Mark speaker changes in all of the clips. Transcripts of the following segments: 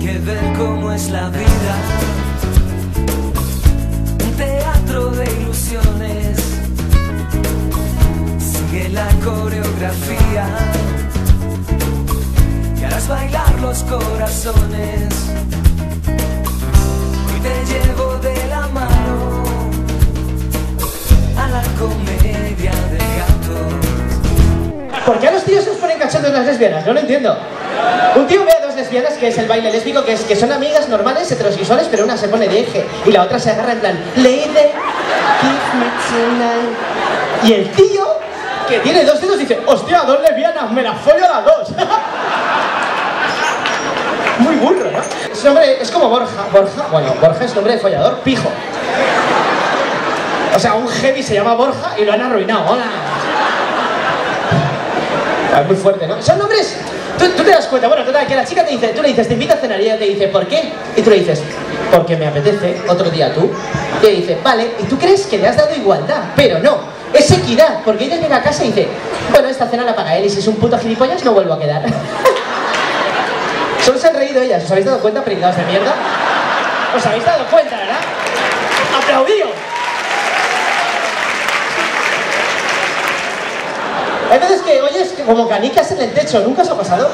Speaker 1: que ver cómo es la vida. Un teatro de ilusiones, sigue la coreografía y harás bailar los corazones. Hoy te llevo de la mano a la comedia de gatos.
Speaker 2: ¿Por qué a los tíos se os ponen cachondos las lesbianas? No lo entiendo. Un tío ve a dos lesbianas, que es el baile lésbico, que son amigas normales, heterosexuales, pero una se pone de eje y la otra se agarra en plan Lady, give me tonight. Y el tío, que tiene dos dedos, dice: hostia, dos lesbianas, me las follo a las dos. Muy burro, ¿no? Ese nombre es como Borja. Bueno, Borja es nombre de follador, pijo. O sea, un heavy se llama Borja y lo han arruinado. Hola. Es muy fuerte, ¿no? Son nombres... Tú te das cuenta, bueno, total, que la chica te dice, tú le dices, te invita a cenar, y ella te dice, ¿por qué? Y tú le dices, porque me apetece, otro día tú. Y ella dice, vale, y tú crees que le has dado igualdad, pero no, es equidad, porque ella llega a casa y dice, bueno, esta cena la paga él y si es un puto gilipollas no vuelvo a quedar. Solo se han reído ellas, ¿os habéis dado cuenta, pringados de mierda? ¿Os habéis dado cuenta, verdad? ¡Aplaudido! Hay veces que oyes como canicas en el techo, ¿nunca os ha pasado?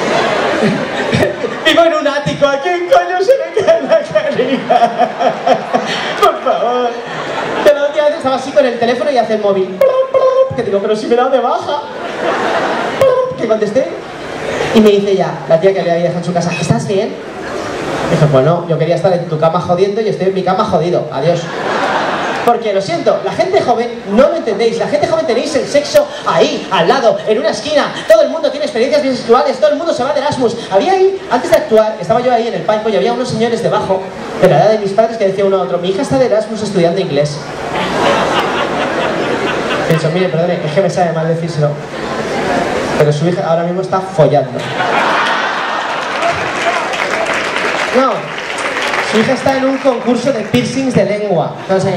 Speaker 2: Vivo en un ático, ¿a quién coño se le cae la canica? Por favor. Pero la última vez estaba así con el teléfono y hace el móvil. Que digo, pero si me he dado de baja. Que contesté. Y me dice ya, la tía que le había dejado en su casa, ¿estás bien? Dije, bueno, yo quería estar en tu cama jodiendo y estoy en mi cama jodido. Adiós. Porque, lo siento, la gente joven no lo entendéis. La gente joven tenéis el sexo ahí, al lado, en una esquina. Todo el mundo tiene experiencias bisexuales, todo el mundo se va de Erasmus. Había ahí, antes de actuar, estaba yo ahí en el palco y había unos señores debajo, de la edad de mis padres, que decía uno a otro, mi hija está de Erasmus estudiando inglés. Pienso, mire, perdone, es que me sabe mal decírselo, pero su hija ahora mismo está follando. No. Su hija está en un concurso de piercings de lengua. Entonces,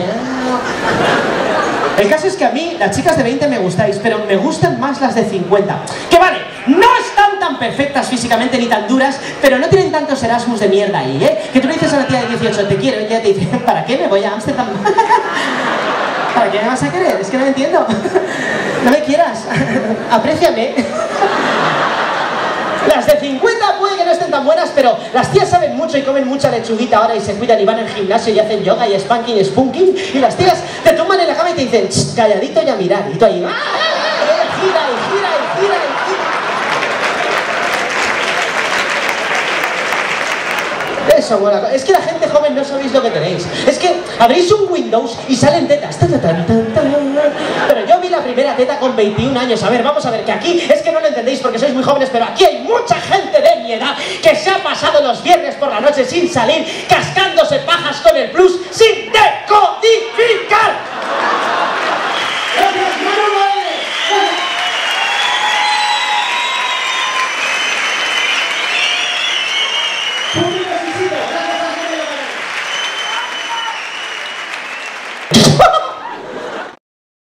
Speaker 2: el caso es que a mí las chicas de 20 me gustáis, pero me gustan más las de 50. Que vale, no están tan perfectas físicamente ni tan duras, pero no tienen tantos Erasmus de mierda ahí, ¿eh? Que tú le dices a la tía de 18, te quiero, y ella te dice, ¿para qué me voy a Ámsterdam? ¿Para qué me vas a querer? Es que no lo entiendo. No me quieras. Apréciame. Las de 50 puede que no estén tan buenas, pero las tías saben mucho y comen mucha lechuguita ahora y se cuidan y van al gimnasio y hacen yoga y spanking y spunking, y las tías te tumban en la cama y te dicen, calladito y a mirar, y tú ahí, gira y gira y gira y gira. Eso mola. Es que la gente joven no sabéis lo que tenéis. Es que abrís un Windows y salen tetas. Pero yo vi la primera teta con 21 años. A ver, vamos a ver, que aquí es que no lo entendéis porque sois muy jóvenes, pero aquí hay mucha gente de mi edad que se ha pasado los viernes por la noche sin salir, cascándose pajas con el plus, sin